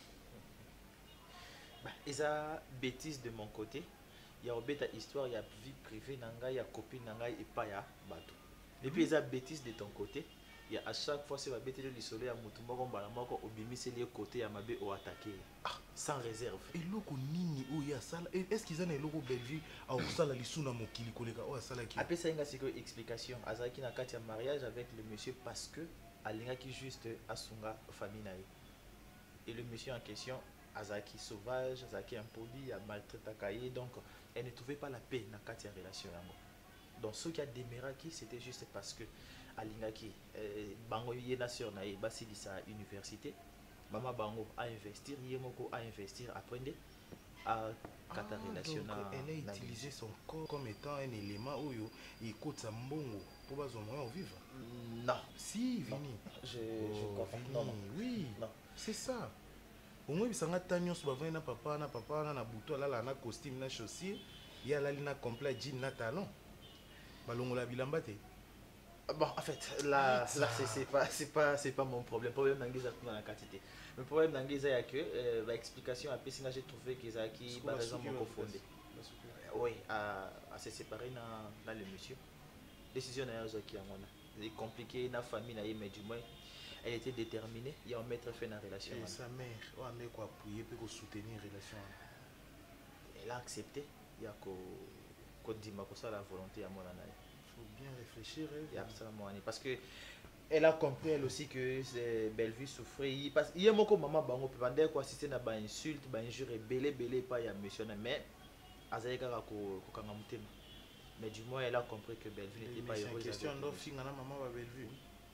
Bah, isa bêtise de mon côté. Il y a obeta histoire, il y a vie privée nanga, il y a copine nanga et pas ya bateau. Et puis, il y a des bêtises de ton côté. Il y a à chaque fois, c'est la bêtise de l'isoler à Moutumba, comme Balamako, au Bimi, c'est le côté à Mabé au attaqué. Sans réserve. Et l'oko nini ou ya sala, est-ce qu'ils ont un logo Bellevue à Osala Lisuna Mokili Kolega ou à Sala qui. Après ça, il y a une explication. Azaki n'a qu'à mariage avec le monsieur parce que Alinga qui juste Asunga famille naïe. Et le monsieur en question, Azaki sauvage, Azaki impoli, a maltraité Kaye, donc elle ne trouvait pas la paix dans la relation. Donc ce qui a déméraqué, c'était juste parce que Alingaki, Bango yena sur naïe, basi di sa université, Maman Bango a investir, Yemoko a investir, apprendre à kata relation. Elle a utilisé son corps comme étant un élément où il écoute sa mbongo pour pas en vivre. Non. Si, Vini. Je je confirme. Oui. Non. C'est ça. Au moins, il y a un peu de papa, na papa, na bouton, là, na costume, na chaussure, il y a la ligne complète, jean, na talon. Balongo la bilambate. Bon, en fait, là, là c'est pas, c'est pas, c'est pas mon problème. Le problème d'Anguisa dans la quantité. Le problème d'Anguisa, c'est que euh, l'explication à Pessina, j'ai trouvé qu'ils ont qui, par exemple, confondé. Oui, à, à se séparer dans, dans le monsieur. Décision d'ailleurs qui a c'est compliqué, la famille, mais du moins, elle était déterminée. Il y a un maître fait dans la relation. Et sa mère, on a mis quoi appuyer pour soutenir la relation. Elle a accepté. Il y a que dire que la volonté à mon anaï. Il faut bien réfléchir. Il y a absolument parce que elle a compris elle aussi que c'est Bellevue souffrait. Parce il y a mon maman bango pendant quoi si c'est na ba insulte, ba injure belé belé pas ya monsieur mais azalika ko ko kanga mutema. Mais du moins elle a compris que Bellevue n'était pas heureuse. C'est question d'offre ngana maman ba Bellevue.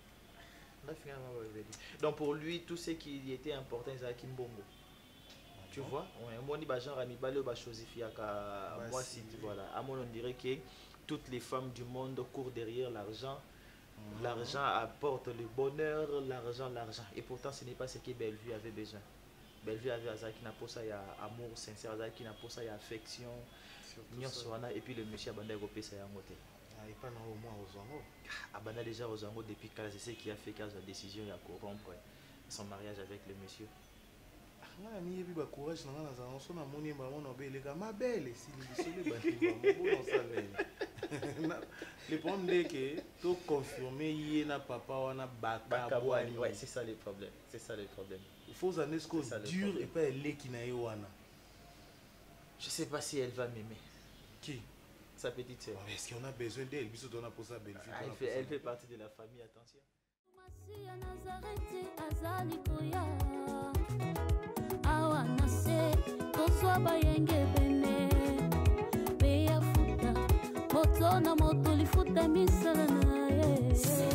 Donc pour lui tout ce qui était important c'est Kimbongo. Tu vois, moi ni ba genre ami balo ba chosifia ka moi si voilà, à mon on dirait que toutes les femmes du monde courent derrière l'argent. Mmh. L'argent apporte le bonheur, l'argent, l'argent. Et pourtant, ce n'est pas ce que Bellevue avait besoin. Bellevue avait Azaki n'a pas ça, il y a amour sincère, Azaki n'a pas ça, il y a affection. Et puis le monsieur a bandé européen, ça y a un côté. Ah, il pas au moins aux Ango. Ah, bandé déjà aux Ango depuis quand c'est ce qui a fait qu'à sa décision, il a corrompre son mariage avec le monsieur. Ah, il y a courage dans la zone, on a mon numéro, on a belé, ma belle, si le désolé, le problème c'est que tu confirmes qu'il y a papa ou un baka. Ouais, c'est ça le problème. C'est ça le problème. Il faut que ce soit dur et pas elle qui n'a eu. Je sais pas si elle va m'aimer. Qui? Sa petite sœur. Est-ce qu'on a besoin d'elle? On a pour ça belle fille. Elle fait, elle fait partie de la famille, attention. Motona moto lifuta misala na ye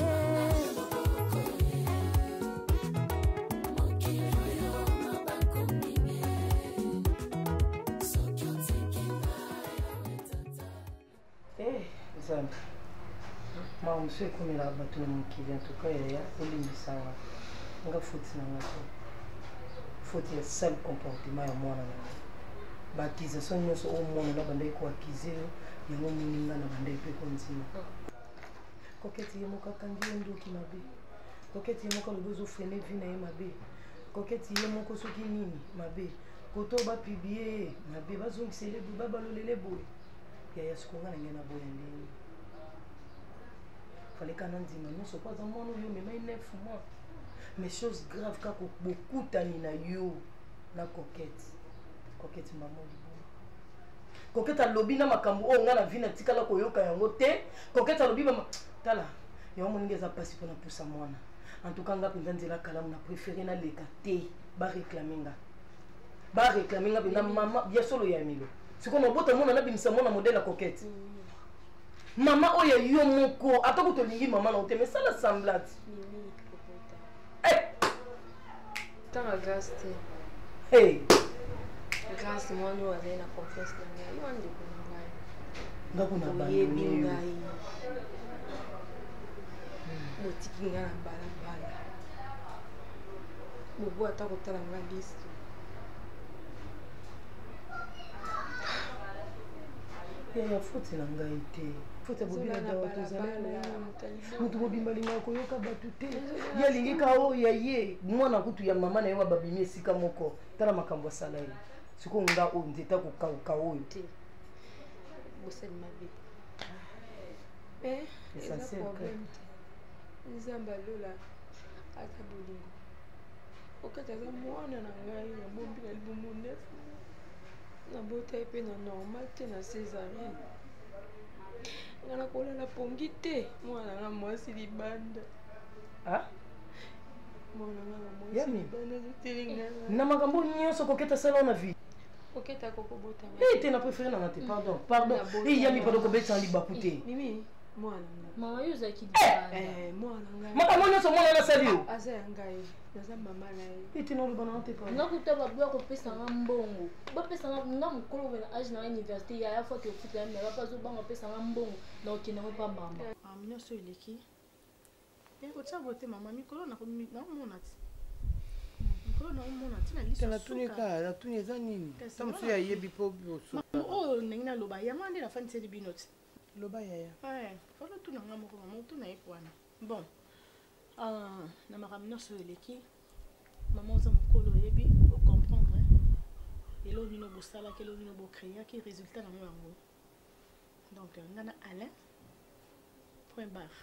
Eh, Zambi. Ma mse kumela bato na mokili en tout cas ya olimbisa nga. Nga foti na nga. Foti ya sale comportement ya mwana na nga. Bakization nyonso o mwana na bandai ko akize yango muninga na bandai pe konzima. Koketi ye moka kangi ndoki mabe. Koketi ye moka lobezo frene vi na ye mabe. Koketi ye moko soki nini mabe. Koto ba publier mabe bazongisele ba balolele boy. Ya ya sikonga na ngena boy ndeni. Fallait kana ndima nyonso pas en mwana yo mema neuf mois. Mais chose grave kako beaucoup tani na yo na coquette. Coquette maman du bon. koketa lobi na makambo o nga na vie na tikala koyoka yango te koketa lobi mama tala yo moninga eza pasi pona pusa mwana en tout cas nga penza nzela kalamu na préféré na leka te ba réclamer nga ba réclamer nga bina mama bien solo ya milo siko mobota mona na bimisa mona modèle kokete mama oyo yo moko atako to lingi mama na ote mais ça la semblate eh tanga grâce te hey grâce moi nous avons la confiance dans moi yo ande ko ngai ngako na ba yebi ngai motiki nga na balabala bobo ata kotala nga liste ya faute na ngai te faute bobina dawa tozala mutu bobimbalinga koyoka bato te ye alingi ka oyo ya ye mwana kutu ya mama na ye wa babimi esika moko tala makambo asala ye siko nga oyo nzeta kokauka oyo te bosali mabe me eza problème te nzambe alola ata bolingo okati aza mwana na ngai nabombi na libumu nefu nabota ye mpe na normal te na césarienne nga nakolala pongi te mwana nga mwasi libanda mwana nga na mwasi libanda zotelinga na makambo nyonso koketa sala na vie koketa kokobota eh te na préféré na te pardon pardon eh yami pardon kobeta libaku te mimi mwana mama yo zaki eh mwana nga makambo nyonso mwana na sali yo aza ya ngai naza mama na ye eh te na loba na te pardon nakuta babwa kopesa nga mbongo bapesa nga nga mokolo vena age na université ya ya fois que ofika ya mera pas obanga pesa nga mbongo na okende ngo pa mama nyonso eleki otia bote mama mikolo naomona ti mikolo naomona ti na liso natunika natuni eza nini ta mosu yayebi mpo oyo ndenge naloba yango nde nafaniseli bino ti loba yaya fala tuna nga moko mama otuna ye wana bon na makambo nyonso eleki mama oza mokolo oyebi ocomprendre elo nino bosalaki elo nino bocréaki résultat nango yango donc nga na alain point barre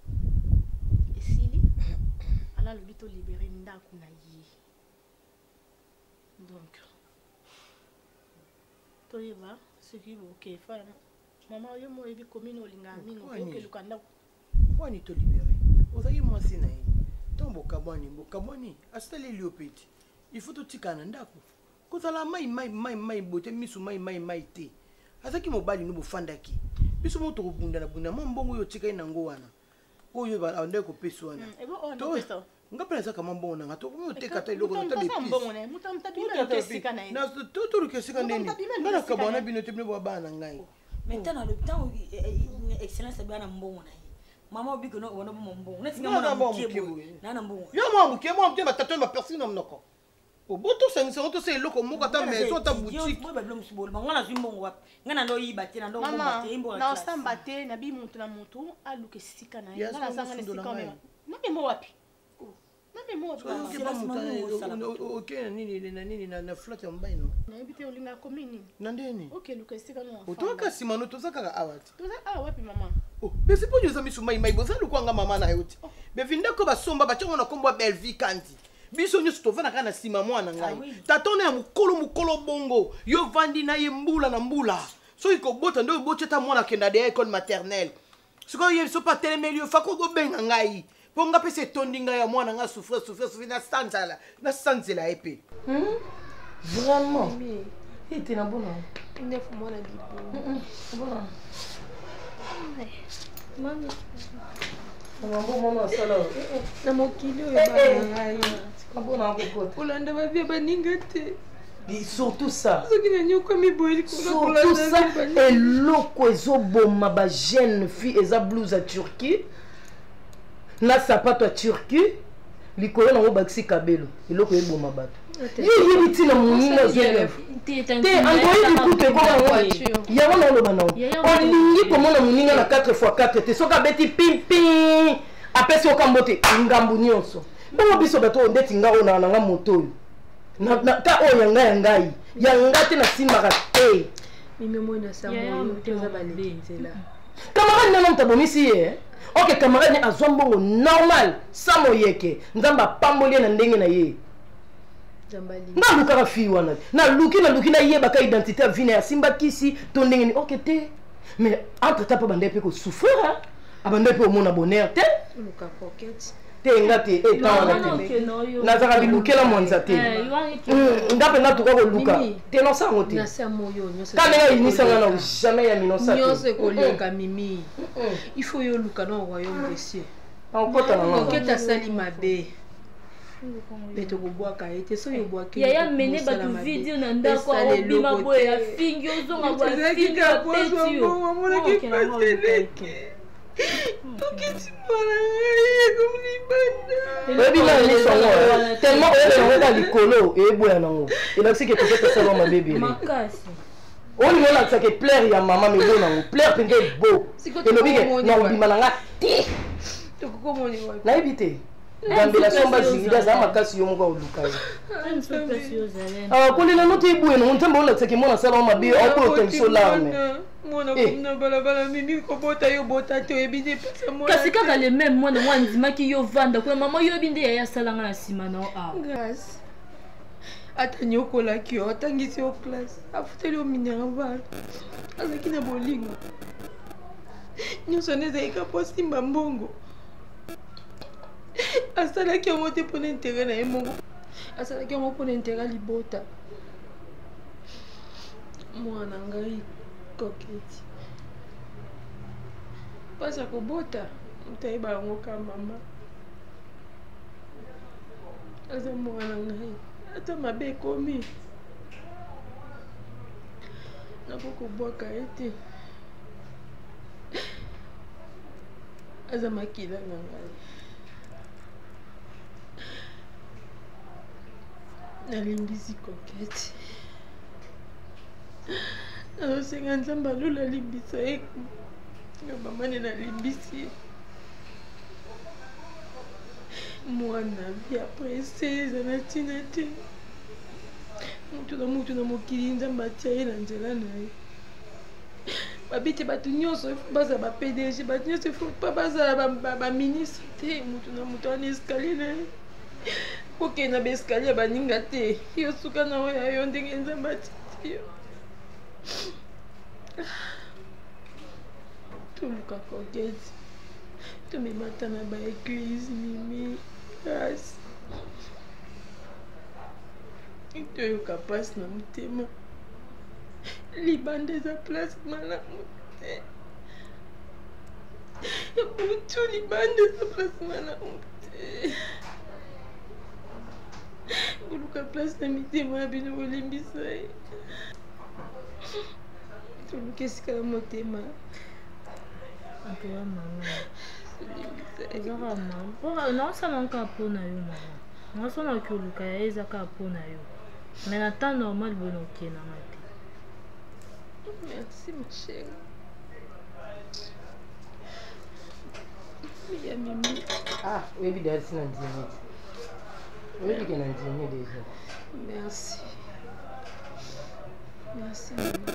esili ala lobi tolibere ndako na ye donc toyeba soki boke fana mama yo mo yebi commune olinga mingi okeluka ndako wani tolibere ozali mwasi na ye ntango bokabwani bokabwani asaleli yo peti il faut totika na ndako kozala mai mai mai mai bote misu mai mai mai te azaki mobali no bofandaki biso mo tokobunda na bunda mo mbongo oyo otikai nango wana oyo bandai kopesa wana nga pena ezaka mwa mbongo nanga tokomoteka ta eloko totoluka esika ndeni nga nakabwana bino te bino bwabana na ngai maintenant le temps excellence bana mbongo na ye mama obiko no bona bo mbongo neti nga mwana mbongo na na mbongo yo mwa mbuke mwa mbuke batatu ba personne na mnoko oboto sengisa oto se eloko moko ta maison ta boutique mo ba blom sibolo nga na zimbo wapi nga na ndo yiba te na ndo mbongo te imbo na osamba te na bi muntu na muntu aluka sika na ye nga na sanga na sika me na bi mo wapi na bi mo wapi ok nini na nini na flotte ya mbaino na ebite olinga komini na ndeni ok luka sika no otoka simano tozaka awati toza ah wapi mama oh bese po nyoza misu mai mai boza lukwanga mama na yoti bevinda ko basomba bachango na kombo belle vie kandi biso nyuso tovana kana sima mwana ngai tatona ya mukolo mukolo bongo yo vandi na ye mbula na mbula so ikobota ndo bocheta mwana kenda de école maternelle siko ye so pa telemelio fako go benga ngai ponga pese tondinga ya mwana nga souffre souffre souffre na sanzala na sanzela epe hmm vraiment ite na bona nef mwana bibo bona mami mambo mama sala na mokili oyo bana abona kokota olanda babia baninga te et surtout ça soki na nyoko miboyeli surtout ça eloko ezoboma ba jeune fille eza blouse à Turquie na sapato ya Turquie likolo nango bakisi kabelo eloko eboma bato yeyebi ntina moninga ozwelef te angoyebi kutu ekokango yango na oloba nango olingi komona moninga na quatre fois quatre te soki abeti pimpim apesi okambo te ngambu nyonso bongo biso bato ndeti nga oyo nanga moto oyo ta oyo yanga ya ngai yanga te nasimaka te camarade nano mutabomisi ye ok camarade ne azwa mbongo normal sa moyeke nzambe apamboli ye na ndenge na ye nga lukaka fille wana naluki naluki nayebaka identité ya vine asimbakisi to ndenge ni oke te mais entre temps mpo banda mpe kosouffrir abanda mpe omona bonheur te te nga te etanwana te nazaka bilukela mwanza te nga mpe nga tuka koluka te nosango te kanenga inisanga na jamais ya minosa te koleka mimi il faut yo luka na royaume des cieux okota nanga koketa sali mabe Beto kubwaka ete so yobwaki yaya mene batu video na ndako obima boye ya fingi ozonga boye fingi ya peti yo mona ki paseleke tokiti mwana ngai komlibanda obima ni songo tellement oyo songo ka likolo eboya nango elakisi ke koketa sala mabebe makasi oni mona tsake plaire ya mama mebo nango plaire penge bo elobi ke na obima nanga ti tokokomoni wapi nayebi te gambela somba zingida aza makasi yo moko oluka ye kolela no te ebwena nzambe olatisaki mwana asala o mabe akoyota biso larme mwana komina balabala mimi kobota yo bota te oyebi nde pesa mwana kasi kaka le meme mwana mwa ndimaki yo vanda kuna mama yoyebi nde yaya asalanga na nsima na awa grâce ata nyokolaki yo atangisi yo classe afuteli yo minerval azalaki na bolingo nyonso nde ezalika mpo simba mbongo asalaki yango te mpona intere na ye moko asalaki yango mpona intere libota mwana ngai koketi mpasi ya kobota moto ayeba yango ka mama aza mwana ngai ata mabe ekomi nakokobwaka ye te aza makila na ngai nalimbisi kokete nazosenga nzambe alula limbisa ye yo mama nde nalimbisi mwana vi aprese eza na ntina te mutu na mutu na mokili nzambe atia ye na nzela na ye babi te bato nyonso efo bazala ba P D G bato nyonso efo pa bazala baministre te mutu na mutu wana escalier na ye okende na baescalier baninga te yo suka na oyo ya yo ndenge nzambe atiti yo toluka kokete tomemata na baeglise mimi grâce toyoka mpasi na motema libanda eza place malamu te butu libanda eza place malamu te oluka place na mitema ya bino bolimbisa ye toluka esika na motema apeya mama ezaka mama naosala nka mpo na yo mama naosonaki oluka ya ye ezaka mpo na yo mais na temps normal boye nokenanga te merci ma chérie ya mimi ah oyebi dayali si na ndimi oyebi ke na ndimi déjà merci merci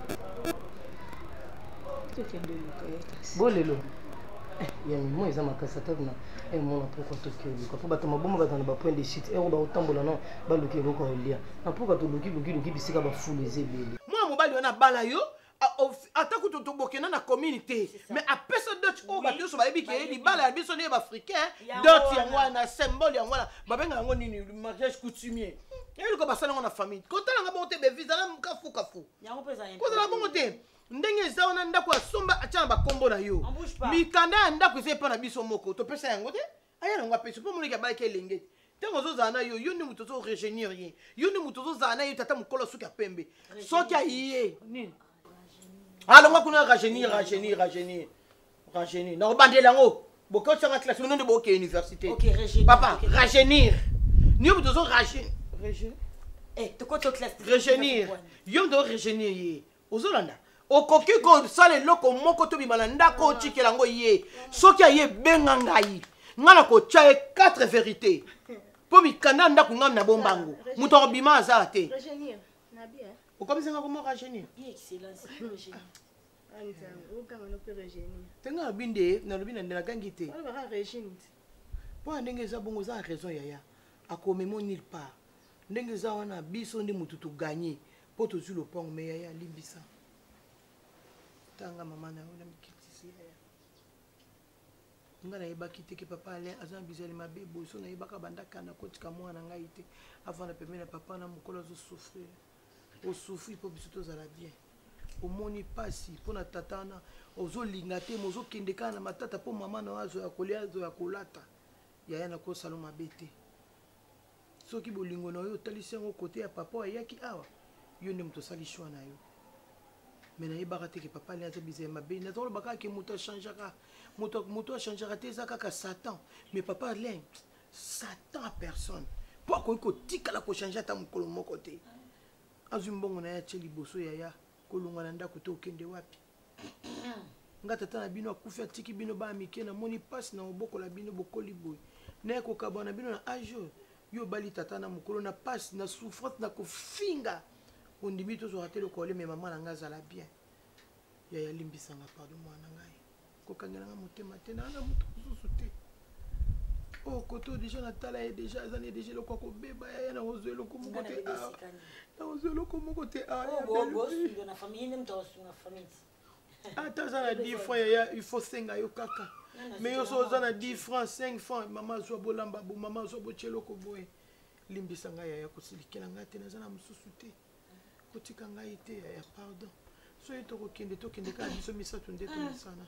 tokende oluka ye kasi bolelo ya mimo eza makasi ata na emona mpoka toki oluka mpo bato maboma bato na bapoint de chute ero baotambola no baluki eloko olia na mpoka toluki lukiluki bisika bafulu eza ebele mwana mobali wana abala yo ata kutu tobokena na communauté mais apesa dot oyo bato nyonso bayebi ke libala ya biso nde baafricain dot yango wana symbole yango wana babenga yango nini mariage coutumier eyeliko basala yango na famille kotalanga bongo te bevizala kafukafu kozala bongo te ndenge eza wana ndako ya somba atya na bakombo na yo mikanda ya ndako eza epa na biso moko topesa yango te aya nango apesa mpo moniki abalaki elenge te ntango ozozala na yo yo nde moto ozoregenir ye yo nde moto ozozala na yo tata mokolo soki apembe soki ayiye alonga kuna rajeunir rajeunir rajeunir rajeunir nakobandela yango bokotisanga classe bino nde boke université papa rajeunir niyo moto ozorajeunir yo moto oregenir ye ozolanda okoki kosala eloko moko tobima na ndako otikela yango ye soki aye benga ngai ngai nakotya ye quatre vérité mpo mikanda ndako ngai na bombango moto akobima azala te okomisanga komo rajeunir tenga abi nde nalobi na nde nagangi te mpo na ndenge eza bongo oza na raison yaya akomemo nulle part ndenge za wana biso ndi mutu to gagner po to sur le pont mais ya limbisa tanga mama na ona mikitisi ya nga na yebaki te ke papa ale aza bizali mabe boso na yebaka bandaka na kotika mwana ngai te avant na pembe na papa na mokolo zo souffrir o souffrir po biso tozala bien omoni pasi po na tata na ozolinga te mozokende kaka na matata po mama na azo ya kolia azo ya kolata yaya na kosala mabe te soki bolingo na yo otalisi yango kote ya papa ayaki awa yo nde moto osali shwa na yo me nayebaka te ke papa ali aza bizali mabe nazolobaka kaka ke moto achangeaka moto achangeaka te eza kaka satan mais papa alain satan a personne mpo akoki kotikala kochange ata mokolo moko te azwi mbongo na ye atie liboso yaya kolongwa na ndako te okende wapi nga tata na bino akufi atiki bino baya mike namoni mpasi na obokola bino bokoli boye naye kokabwa na bino na age yo obali tata na mokolo na mpasi na souffrance na kofinga ondimi tozwaka te lokole me mama na nga azala bien yaya limbisanga pardon mwana ngai kokangelanga motema te nanga moto mosusu te o koto deja natala ye deja aza ne deja eloko akobeba yaya na ozwa eloko moko te na ozwa eloko moko te ata aza na dix francs yaya il faut senga yo kaka mais yo so oza na dix francs cinq francs mama azwa bolamba bo mama azwa botie eloko boye limbisa ngai yaya kosilikela ngai te naza na mosusu te kotika ngai te yaya pardon soki tokokende tokende kaka biso misato nde tomesana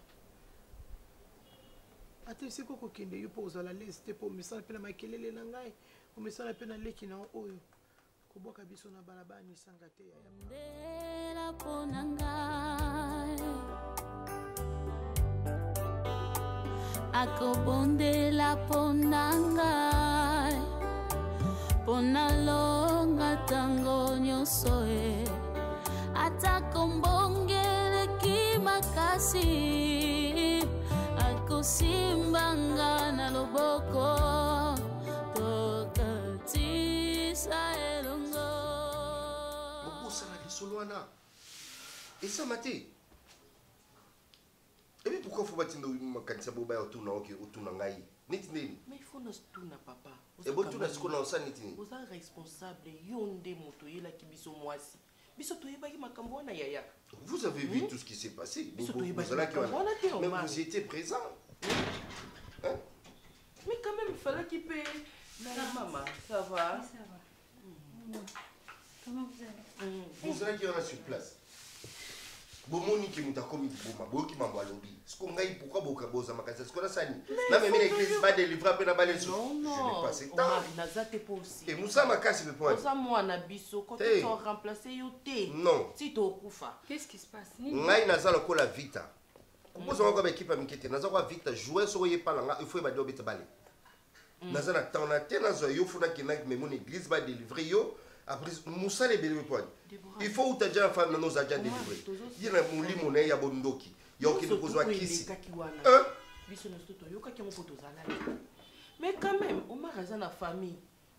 ata esika okokende yo mpo ozala lese te mpo omesana mpe na makelele na ngai omesana mpe na leki na oyo kobwaka biso na balabala nisanga te yaya mpo na ngai akobondela mpo na ngai mpo nalonga ntango nyonso e atako mbongeleki makasi akosimbanga na loboko tokatisa elongo mokosala lisolo wana esama te ebi pourquoi faut batinda makanisa bobaya otuna oke otuna ngai neti nini mais il faut nos tuna papa ebotuna sikona osa neti nini oza responsable yo nde moto oyelaki biso mwasi biso toyebaki makambo wana yaya vous avez vu hmm? tout ce qui s'est passé mais vous étiez présent hein? mais quand même il fallait qu'il paye maman ça va ça va mmh. Comment vous allez mmh. vous allez qui en a sur place bomoni ki muta komi boma boki mambo alobi siko ngai pourquoi boka boza makasa siko na sani na meme l'église ba délivrer pe na ba leso non non pas c'est temps na zate po aussi et musa makasi pe point oza mwana biso quand tu sont remplacer yo té non si to kufa qu'est-ce qui se passe ngai nazala ko la vita kupoza ngoko ba équipe amikete nazala ko vita jouer so ye pala nga il faut ba do beta balé nazala tant na té nazo yo funa ki ngai meme l'église ba délivrer yo après musa le bele point il faut utaja la femme nos agents délivrés yina mulimo na ya bondoki yoki kozwa kisi hein biso na stoto yoka ki mo poto zala mais quand même Omar aza na famille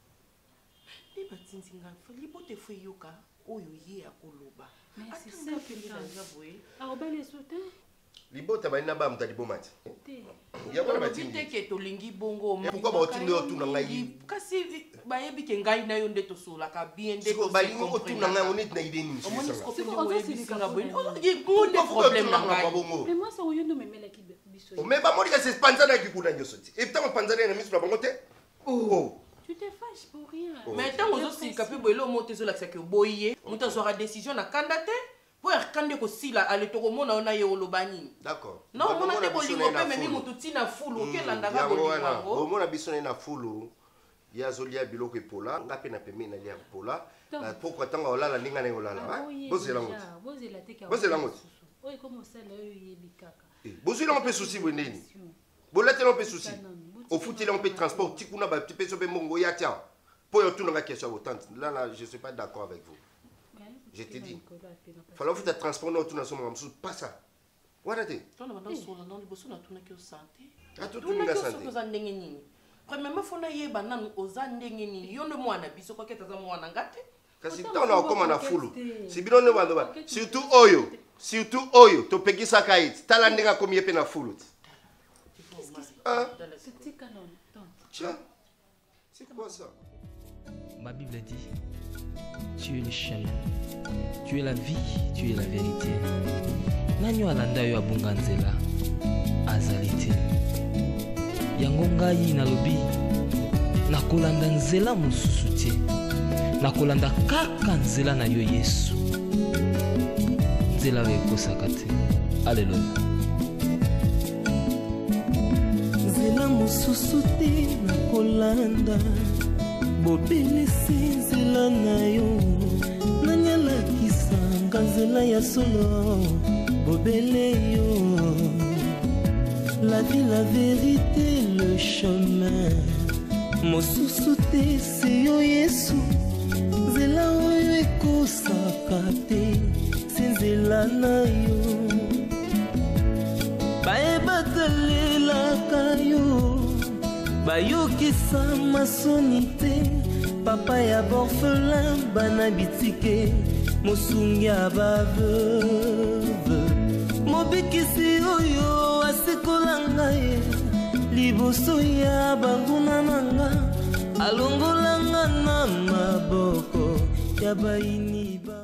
ni batinzinga libote fo yoka oyo ye akoloba mais c'est ça que ça voye a obale sote libota balina ba mutali bomati ya kwa batindi ke tolingi bongo pourquoi ba otindi yo tuna ngai kasi bayebi ke ngai na yo nde to sola ka bien nde to balingi ko tuna ngai onit na idée ni omoni ko pe ngo yebi singa boy on dit good problème na ngai mais moi ça oyo ndo memela ki biso o me ba moni ka se panzana ki kuna nyosoti et tant panzana na misu na bango te oh tu te fâches pour rien mais tant ozo sika pe boyelo monte zo la que boyé muta zo ra décision na kandate pour erkande ko sila ale to ko mona ona ye olobani d'accord non mona te bolingo pe memi mutu tina fulu ke landa ga bolingo bo mona biso na fulu ya zolia biloko epola ngape na pembe na lia pola pourquoi tanga olala ninga na olala bozela ngo bozela te ka bozela ngo oy comme ça là yebi kaka bozela ngo pe souci bweneni bolatela ngo pe souci au foutila ngo pe transport tikuna ba petit pe mongo ya tia pour yo tuna nga question autant là là je suis pas d'accord avec vous. Je te dis, il faut que tu transportes autour de son pas ça. Voilà. Tu as besoin de santé. Tu as besoin de santé. Premièrement, il faut que tu aies aux andengeni. Yo ne moi na biso ko keta za mwana ngate. Kasi tona koma na fulu. Si bino ne wando surtout oyo, surtout oyo to pegisa kait. Tala ndenga komi pe na fulu. Ah, c'est canon. Tiens. C'est quoi ça? Ma Bible dit, tu es le chemin, tu es la vie, tu es la vérité. Nanyo alanda yo abunga nzela azali te. Yango ngai nalobi nakolanda nzela mosusu te. Nakolanda kaka nzela na yo Yesu. Nzela oyo ekosaka te. Alleluya. Nzela mosusu te nakolanda, bobelisi nzela na yo. Nanyalakisanga nzela ya solo, bobele yo. La vie, la vérité, le chemin. Mosusu te se yo Yesu. Nzela oyo ekosaka te, se nzela na yo. Bayebatalelaka yo, bayokisa masoni te. Papa ya borphelin bana bitike, mosungi ya baveuve. Mobikisi oyo asikola ngai, liboso ya banguna nanga, alongolanga na maboko ya baini ba.